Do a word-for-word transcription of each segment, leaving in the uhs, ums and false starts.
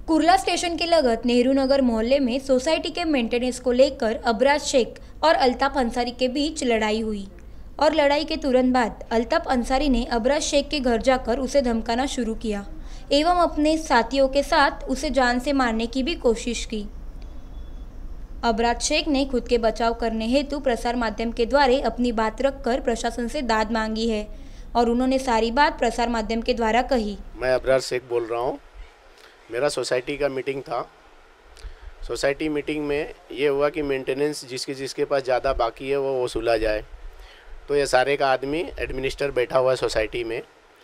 Kurla station के लगत नेहरू नगर मोहल्ले में सोसाइटी के मेंटेनेंस को लेकर अबराज शेख और अल्ताफ अंसारी के बीच लड़ाई हुई और लड़ाई के तुरंत बाद अल्ताफ अंसारी ने अबराज शेख के घर जाकर उसे धमकाना शुरू किया एवं अपने साथियों के साथ उसे जान से मारने की भी कोशिश की। अबराज शेख ने खुद के बचाव करने हेतु प्रसार माध्यम के द्वारा अपनी बात रखकर प्रशासन से दाद मांगी है और उन्होंने सारी बात प्रसार माध्यम के द्वारा कही। मैं अबराज शेख बोल रहा हूँ। मेरा सोसाइटी का मीटिंग था। सोसाइटी मीटिंग में ये हुआ कि मेंटेनेंस जिसके जिसके पास ज़्यादा बाकी है वो वसूला जाए। तो ये सारे का आदमी एडमिनिस्टर बैठा हुआ है सोसाइटी में।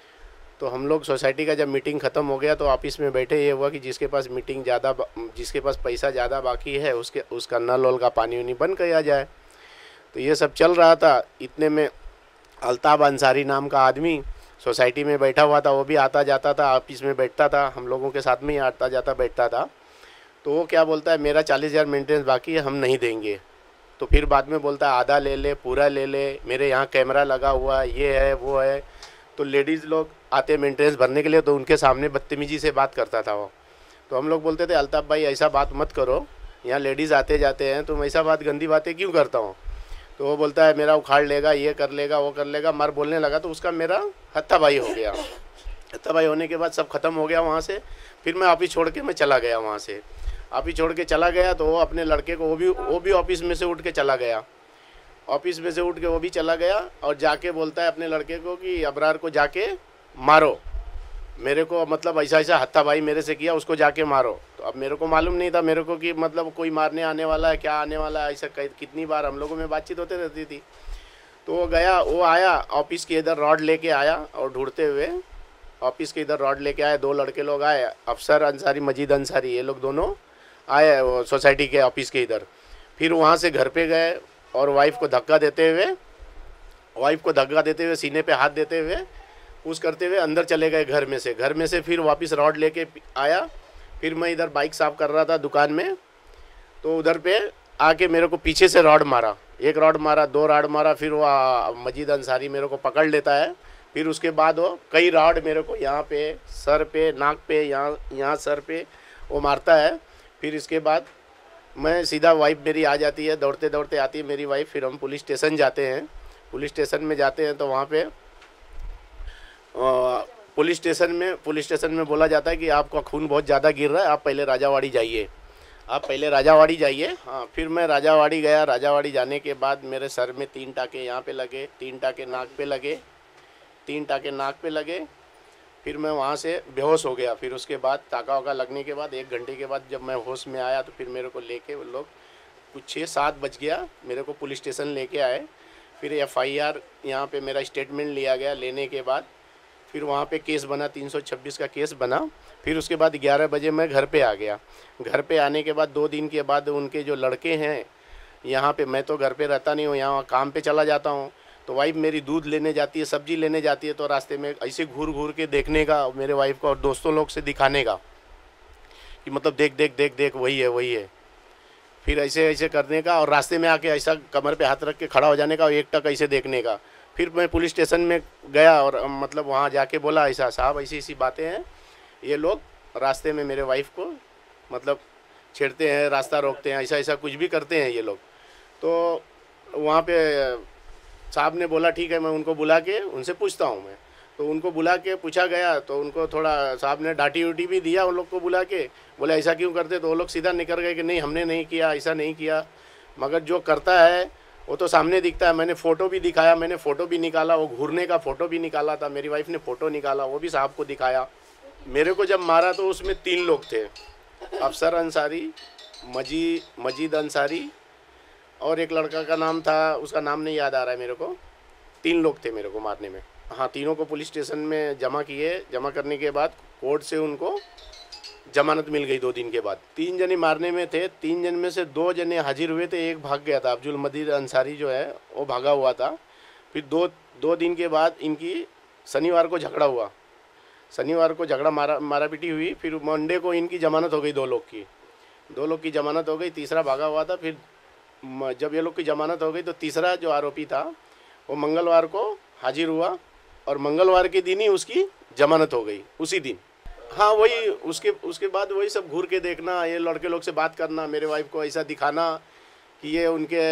तो हम लोग सोसाइटी का जब मीटिंग ख़त्म हो गया तो ऑफिस में बैठे, ये हुआ कि जिसके पास मीटिंग ज़्यादा जिसके पास पैसा ज़्यादा बाकी है उसके उसका नल वल का पानी वानी बंद किया जाए। तो ये सब चल रहा था। इतने में अल्ताफ अंसारी नाम का आदमी सोसाइटी में बैठा हुआ था। वो भी आता जाता था, ऑफिस में बैठता था, हम लोगों के साथ में ही आता जाता बैठता था। तो वो क्या बोलता है, मेरा चालीस हज़ार मेंटेनेंस बाकी है, हम नहीं देंगे। तो फिर बाद में बोलता है आधा ले ले, पूरा ले ले, मेरे यहाँ कैमरा लगा हुआ है, ये है वो है। तो लेडीज़ लोग आते मेंटेनेंस भरने के लिए तो उनके सामने बदतमीजी से बात करता था वो। तो हम लोग बोलते थे अल्ताफ भाई ऐसा बात मत करो, यहाँ लेडीज़ आते जाते हैं, तुम ऐसा बात गंदी बातें क्यों करता हूँ। तो वो बोलता है मेरा उखाड़ लेगा, ये कर लेगा, वो कर लेगा, मार बोलने लगा। तो उसका मेरा हत्थापाई हो गया। हत्थापाई होने के बाद सब खत्म हो गया वहाँ से। फिर मैं ऑफिस छोड़ के मैं चला गया वहाँ से। ऑफिस छोड़ के चला गया तो वो अपने लड़के को वो भी वो भी ऑफिस में से उठ के चला गया। ऑफिस में से उठ के वो भी चला गया और जाके बोलता है अपने लड़के को कि अबरार को जाके मारो, मेरे को मतलब ऐसा ऐसा हत्थापाई मेरे से किया, उसको जाके मारो। तो अब मेरे को मालूम नहीं था मेरे को कि मतलब कोई मारने आने वाला है, क्या आने वाला है। ऐसा कितनी बार हम लोगों में बातचीत होते रहती थी। तो वो गया, वो आया ऑफिस के इधर रॉड लेके आया और ढूंढते हुए ऑफिस के इधर रॉड लेके आए। दो लड़के लोग आए, अफसर अंसारी, मजीद अंसारी, ये लोग दोनों आए सोसाइटी के ऑफिस के इधर। फिर वहाँ से घर पे गए और वाइफ को धक्का देते हुए वाइफ को धक्का देते हुए सीने पे हाथ देते हुए पुश करते हुए अंदर चले गए घर में से। घर में से फिर वापस रॉड लेके आया। फिर मैं इधर बाइक साफ़ कर रहा था दुकान में, तो उधर पे आके मेरे को पीछे से रॉड मारा। एक रॉड मारा, दो रॉड मारा। फिर वो मजीद अंसारी मेरे को पकड़ लेता है। फिर उसके बाद वो कई रॉड मेरे को यहाँ पे, सर पे, नाक पे, यहाँ यहाँ सर पे वो मारता है। फिर इसके बाद मैं सीधा वाइफ मेरी आ जाती है, दौड़ते दौड़ते आती है मेरी वाइफ। फिर हम पुलिस स्टेशन जाते हैं। पुलिस स्टेशन में जाते हैं तो वहाँ पे पुलिस स्टेशन में पुलिस स्टेशन में बोला जाता है कि आपका खून बहुत ज़्यादा गिर रहा है, आप पहले राजावाड़ी जाइए, आप पहले राजावाड़ी जाइए। हाँ, फिर मैं राजावाड़ी गया। राजावाड़ी जाने के बाद मेरे सर में तीन टाके यहाँ पे लगे, तीन टाके नाक पे लगे, तीन टाके नाक पे लगे। फिर मैं वहाँ से बेहोश हो गया। फिर उसके बाद टाका वाका लगने के बाद एक घंटे के बाद जब मैं होश में आया तो फिर मेरे को लेके वो लोग कुछ छः सात बज गया, मेरे को पुलिस स्टेशन लेके आए। फिर एफ आई आर यहाँ पे मेरा स्टेटमेंट लिया गया। लेने के बाद फिर वहाँ पे केस बना, तीन सौ छब्बीस का केस बना। फिर उसके बाद ग्यारह बजे मैं घर पे आ गया। घर पे आने के बाद दो दिन के बाद उनके जो लड़के हैं यहाँ पे, मैं तो घर पे रहता नहीं हूँ, यहाँ काम पे चला जाता हूँ। तो वाइफ मेरी दूध लेने जाती है, सब्जी लेने जाती है। तो रास्ते में ऐसे घूर घूर के देखने का मेरे वाइफ को और दोस्तों लोग से दिखाने का कि मतलब देख देख देख देख वही है वही है। फिर ऐसे ऐसे करने का और रास्ते में आके ऐसा कमर पे हाथ रख के खड़ा हो जाने का और एक टक ऐसे देखने का। फिर मैं पुलिस स्टेशन में गया और मतलब वहाँ जाके बोला ऐसा साहब ऐसी ऐसी बातें हैं, ये लोग रास्ते में मेरे वाइफ को मतलब छेड़ते हैं, रास्ता रोकते हैं, ऐसा ऐसा कुछ भी करते हैं ये लोग। तो वहाँ पे साहब ने बोला ठीक है, मैं उनको बुला के उनसे पूछता हूँ मैं। तो उनको बुला के पूछा गया तो उनको थोड़ा साहब ने डांटी उटी भी दिया उन लोग को बुला के। बोले ऐसा क्यों करते, तो वो लोग सीधा निकल गए कि नहीं हमने नहीं किया, ऐसा नहीं किया। मगर जो करता है वो तो सामने दिखता है। मैंने फ़ोटो भी दिखाया, मैंने फ़ोटो भी निकाला, वो घूरने का फ़ोटो भी निकाला था। मेरी वाइफ ने फ़ोटो निकाला, वो भी साहब को दिखाया। मेरे को जब मारा तो उसमें तीन लोग थे, अफसर अंसारी, मजी मजीद अंसारी और एक लड़का का नाम था, उसका नाम नहीं याद आ रहा है मेरे को। तीन लोग थे मेरे को मारने में। हाँ, तीनों को पुलिस स्टेशन में जमा किए। जमा करने के बाद कोर्ट से उनको जमानत मिल गई दो दिन के बाद। तीन जने मारने में थे। तीन जन में से दो जने हाजिर हुए थे, एक भाग गया था। अब्दुल मजीद अंसारी जो है वो भागा हुआ था। फिर दो दो दिन के बाद इनकी शनिवार को झगड़ा हुआ। शनिवार को झगड़ा मारा मारा पीटी हुई। फिर मंडे को इनकी जमानत हो गई, दो लोग की दो लोग की जमानत हो गई। तीसरा भागा हुआ था। फिर जब ये लोग की जमानत हो गई तो तीसरा जो आरोपी था वो मंगलवार को हाजिर हुआ और मंगलवार के दिन ही उसकी जमानत हो गई, उसी दिन। हाँ वही, उसके उसके बाद वही सब घूर के देखना, ये लड़के लोग से बात करना, मेरे वाइफ को ऐसा दिखाना कि ये उनके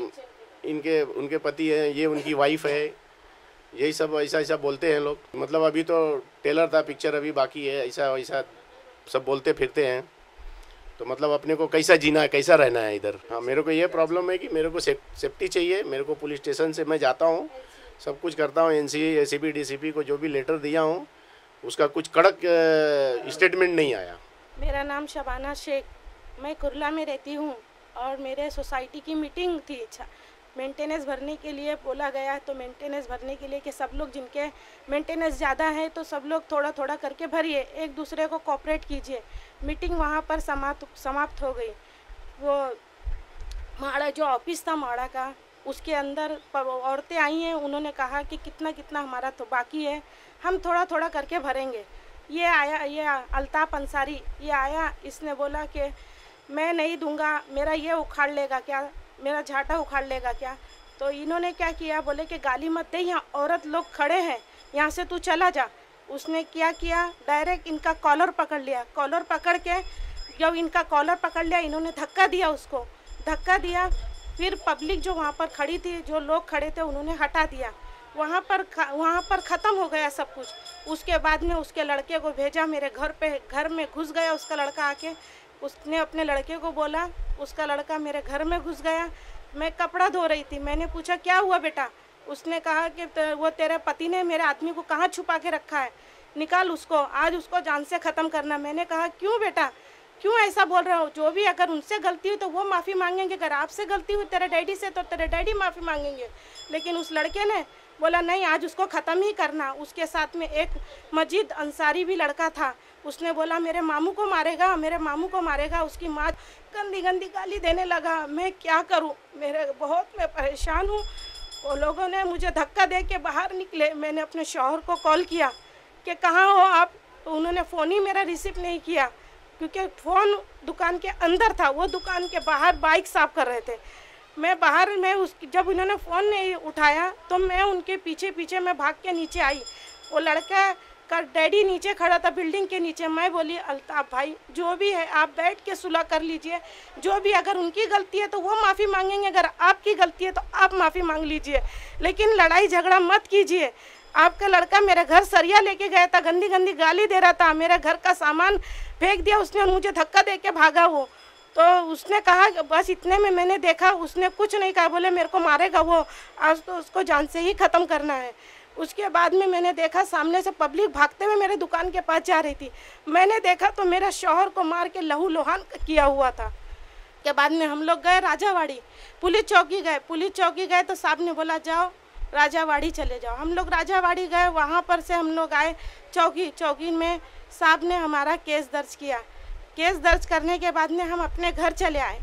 इनके उनके पति हैं, ये उनकी वाइफ है, यही सब ऐसा ऐसा बोलते हैं लोग। मतलब अभी तो टेलर था, पिक्चर अभी बाकी है, ऐसा ऐसा सब बोलते फिरते हैं। तो मतलब अपने को कैसा जीना है, कैसा रहना है इधर। हाँ मेरे को ये प्रॉब्लम है कि मेरे को सेफ, सेफ्टी चाहिए। मेरे को पुलिस स्टेशन से मैं जाता हूँ, सब कुछ करता हूँ, N C A C P D C P को जो भी लेटर दिया हूँ उसका कुछ कड़क स्टेटमेंट नहीं आया। मेरा नाम शबाना शेख, मैं कुरला में रहती हूँ और मेरे सोसाइटी की मीटिंग थी। अच्छा मेंटेनेंस भरने के लिए बोला गया, तो मेंटेनेंस भरने के लिए कि सब लोग जिनके मेंटेनेंस ज़्यादा है तो सब लोग थोड़ा थोड़ा करके भरिए, एक दूसरे को कोऑपरेट कीजिए। मीटिंग वहाँ पर समाप्त समाप्त हो गई। वो माड़ा जो ऑफिस था माड़ा का, उसके अंदर औरतें आई हैं, उन्होंने कहा कि कितना कितना हमारा तो बाकी है, हम थोड़ा थोड़ा करके भरेंगे। ये आया, ये अल्ताफ अंसारी ये आया, इसने बोला कि मैं नहीं दूंगा, मेरा ये उखाड़ लेगा क्या, मेरा झाटा उखाड़ लेगा क्या। तो इन्होंने क्या किया, बोले कि गाली मत दे, यहाँ औरत लोग खड़े हैं, यहाँ से तू चला जा। उसने क्या किया, डायरेक्ट इनका कॉलर पकड़ लिया। कॉलर पकड़ के जब इनका कॉलर पकड़ लिया, इन्होंने धक्का दिया, उसको धक्का दिया। फिर पब्लिक जो वहाँ पर खड़ी थी, जो लोग खड़े थे, उन्होंने हटा दिया। वहाँ पर वहाँ पर ख़त्म हो गया सब कुछ। उसके बाद में उसके लड़के को भेजा, मेरे घर पे घर में घुस गया उसका लड़का आके। उसने अपने लड़के को बोला, उसका लड़का मेरे घर में घुस गया। मैं कपड़ा धो रही थी, मैंने पूछा क्या हुआ बेटा। उसने कहा कि वो तेरे पति ने मेरे आदमी को कहाँ छुपा के रखा है, निकाल उसको, आज उसको जान से ख़त्म करना। मैंने कहा क्यों बेटा, क्यों ऐसा बोल रहे हो। जो भी अगर उनसे गलती हुई तो वो माफ़ी मांगेंगे, अगर आपसे गलती हुई तेरे डैडी से तो तेरे डैडी माफ़ी मांगेंगे। लेकिन उस लड़के ने बोला नहीं, आज उसको ख़त्म ही करना। उसके साथ में एक मजीद अंसारी भी लड़का था, उसने बोला मेरे मामू को मारेगा, मेरे मामू को मारेगा। उसकी माँ गंदी गंदी गाली देने लगा। मैं क्या करूं, मेरे बहुत मैं परेशान हूं। वो लोगों ने मुझे धक्का दे के बाहर निकले। मैंने अपने शौहर को कॉल किया कि कहाँ हो आप, तो उन्होंने फ़ोन ही मेरा रिसीव नहीं किया, क्योंकि फ़ोन दुकान के अंदर था, वो दुकान के बाहर बाइक साफ़ कर रहे थे। मैं बाहर में उस जब उन्होंने फ़ोन नहीं उठाया तो मैं उनके पीछे पीछे मैं भाग के नीचे आई। वो लड़का का डैडी नीचे खड़ा था बिल्डिंग के नीचे। मैं बोली अल्ताफ भाई जो भी है आप बैठ के सुलह कर लीजिए, जो भी अगर उनकी गलती है तो वो माफ़ी मांगेंगे, अगर आपकी गलती है तो आप माफ़ी मांग लीजिए, लेकिन लड़ाई झगड़ा मत कीजिए। आपका लड़का मेरे घर सरिया लेके गया था, गंदी गंदी गाली दे रहा था, मेरे घर का सामान फेंक दिया उसने, मुझे धक्का दे के भागा वो। तो उसने कहा बस इतने में मैंने देखा, उसने कुछ नहीं कहा, बोले मेरे को मारेगा वो, आज तो उसको जान से ही ख़त्म करना है। उसके बाद में मैंने देखा सामने से पब्लिक भागते हुए मेरे दुकान के पास जा रही थी। मैंने देखा तो मेरा शौहर को मार के लहू लोहान किया हुआ था। के बाद में हम लोग गए राजावाड़ी, पुलिस चौकी गए। पुलिस चौकी गए तो साहब ने बोला जाओ राजावाड़ी चले जाओ। हम लोग राजावाड़ी गए, वहाँ पर से हम लोग आए चौकी। चौकी में साहब ने हमारा केस दर्ज किया। केस दर्ज करने के बाद में हम अपने घर चले आए।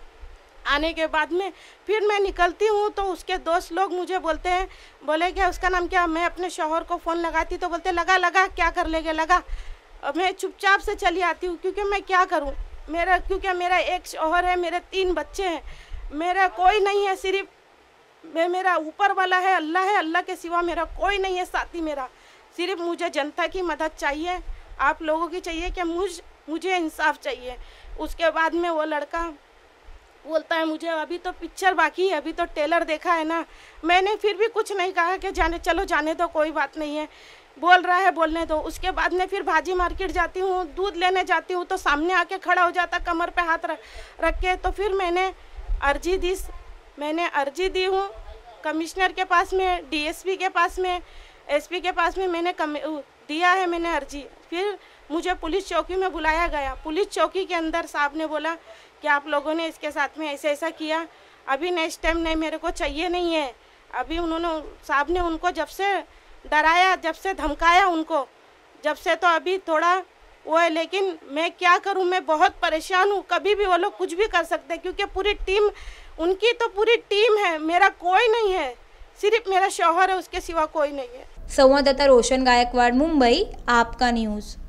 आने के बाद में फिर मैं निकलती हूँ तो उसके दोस्त लोग मुझे बोलते हैं, बोले क्या उसका नाम क्या, मैं अपने शौहर को फ़ोन लगाती तो बोलते लगा लगा क्या कर लेगे लगा। मैं चुपचाप से चली आती हूँ, क्योंकि मैं क्या करूँ, मेरा क्योंकि मेरा एक शौहर है, मेरे तीन बच्चे हैं, मेरा कोई नहीं है, सिर्फ मैं मेरा ऊपर वाला है, अल्लाह है, अल्लाह के सिवा मेरा कोई नहीं है साथी मेरा। सिर्फ मुझे जनता की मदद चाहिए, आप लोगों की चाहिए कि मुझ मुझे इंसाफ चाहिए। उसके बाद में वो लड़का बोलता है मुझे अभी तो पिक्चर बाकी है, अभी तो टेलर देखा है ना। मैंने फिर भी कुछ नहीं कहा कि जाने चलो जाने दो, कोई बात नहीं है, बोल रहा है बोलने दो। उसके बाद में फिर भाजी मार्केट जाती हूँ, दूध लेने जाती हूँ तो सामने आके खड़ा हो जाता कमर पे हाथ रख रख के। तो फिर मैंने अर्जी दी मैंने अर्जी दी हूँ कमिश्नर के पास में, डीएसपी के पास में, एसपी के पास में मैंने कम दिया है मैंने अर्जी। फिर मुझे पुलिस चौकी में बुलाया गया। पुलिस चौकी के अंदर साहब ने बोला कि आप लोगों ने इसके साथ में ऐसा ऐसा किया, अभी नेक्स्ट टाइम नहीं, मेरे को चाहिए नहीं है। अभी उन्होंने साहब ने उनको जब से डराया, जब से धमकाया उनको, जब से तो अभी थोड़ा वो है। लेकिन मैं क्या करूं, मैं बहुत परेशान हूं। कभी भी वो लोग कुछ भी कर सकते हैं, क्योंकि पूरी टीम उनकी तो पूरी टीम है, मेरा कोई नहीं है, सिर्फ मेरा शौहर है, उसके सिवा कोई नहीं है। संवाददाता रोशन गायकवाड़, मुंबई, आपका न्यूज़।